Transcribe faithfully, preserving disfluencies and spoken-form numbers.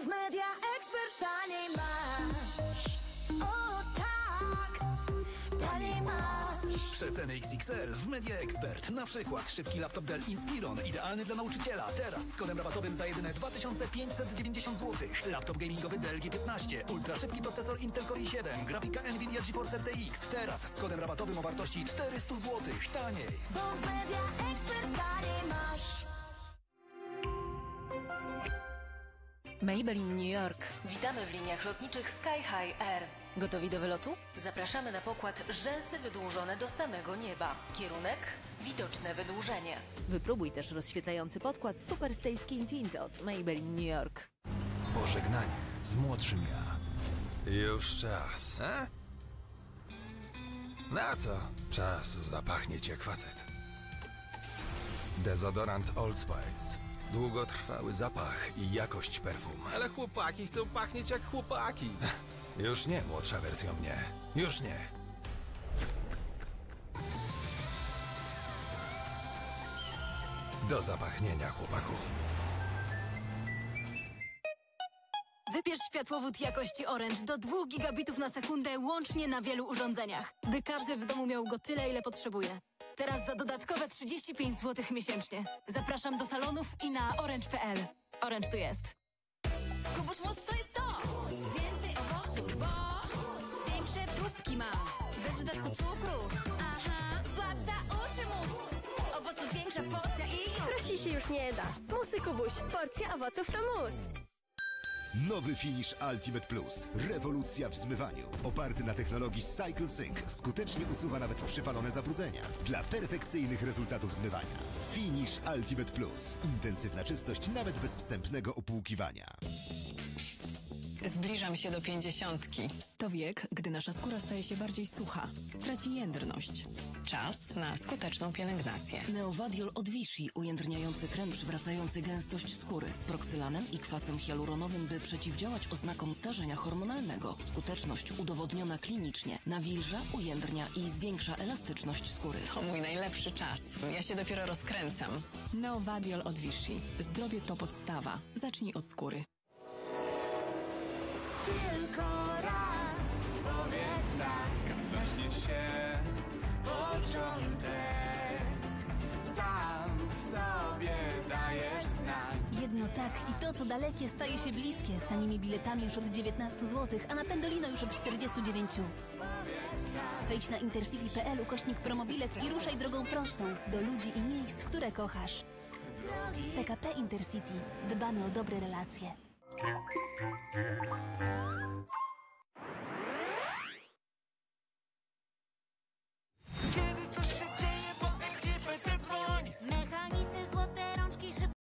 Bo w Media Expert taniej masz. O tak, taniej masz. Przeceny X X L w Media Expert. Na przykład szybki laptop Dell Inspiron, idealny dla nauczyciela. Teraz z kodem rabatowym za jedyne dwa tysiące pięćset dziewięćdziesiąt złotych. Laptop gamingowy Dell G piętnaście. Ultra szybki procesor Intel Core i siedem. Grafika Nvidia GeForce R T X. Teraz z kodem rabatowym o wartości czterysta złotych. Taniej. Bo w Media Expert taniej masz. Maybelline New York. Witamy w liniach lotniczych Sky High Air. Gotowi do wylotu? Zapraszamy na pokład rzęsy wydłużone do samego nieba. Kierunek? Widoczne wydłużenie. Wypróbuj też rozświetlający podkład Super Stay Skin Tint od Maybelline New York. Pożegnanie z młodszym ja. Już czas, a? Na co? Czas zapachnieć jak facet. Dezodorant Old Spice. Długotrwały zapach i jakość perfum. Ale chłopaki chcą pachnieć jak chłopaki. Już nie młodsza wersja mnie. Już nie. Do zapachnienia, chłopaku. Wybierz światłowód jakości Orange do dwóch gigabitów na sekundę łącznie na wielu urządzeniach, by każdy w domu miał go tyle, ile potrzebuje. Teraz za dodatkowe trzydzieści pięć złotych miesięcznie. Zapraszam do salonów i na orange kropka p l. Orange tu jest. Kubuś Mus to jest to! Więcej owoców, bo większe tubki ma. Bez dodatku cukru. Aha, słab za uszy mus. Owoców większa porcja i... Prościej się już nie da. Musy Kubuś. Porcja owoców to mus. Nowy Finish Ultimate Plus. Rewolucja w zmywaniu. Oparty na technologii Cycle Sync. Skutecznie usuwa nawet przypalone zabrudzenia. Dla perfekcyjnych rezultatów zmywania. Finish Ultimate Plus. Intensywna czystość nawet bez wstępnego opłukiwania. Zbliżam się do pięćdziesiątki. To wiek, gdy nasza skóra staje się bardziej sucha. Traci jędrność. Czas na skuteczną pielęgnację. Neovadiol od Vichy, ujędrniający krem przywracający gęstość skóry z proksylanem i kwasem hialuronowym, by przeciwdziałać oznakom starzenia hormonalnego. Skuteczność udowodniona klinicznie. Nawilża, ujędrnia i zwiększa elastyczność skóry. To mój najlepszy czas. Ja się dopiero rozkręcam. Neovadiol od Vichy. Zdrowie to podstawa. Zacznij od skóry. Tylko raz powiedz tak, Zaśnie się początek. Sam sobie dajesz znak. Jedno tak i to, co dalekie, staje się bliskie. Z tanimi biletami już od dziewiętnastu złotych, a na Pendolino już od czterdziestu dziewięciu. Wejdź na intercity kropka p l ukośnik promobilet i ruszaj drogą prostą do ludzi i miejsc, które kochasz. P K P Intercity. Dbamy o dobre relacje.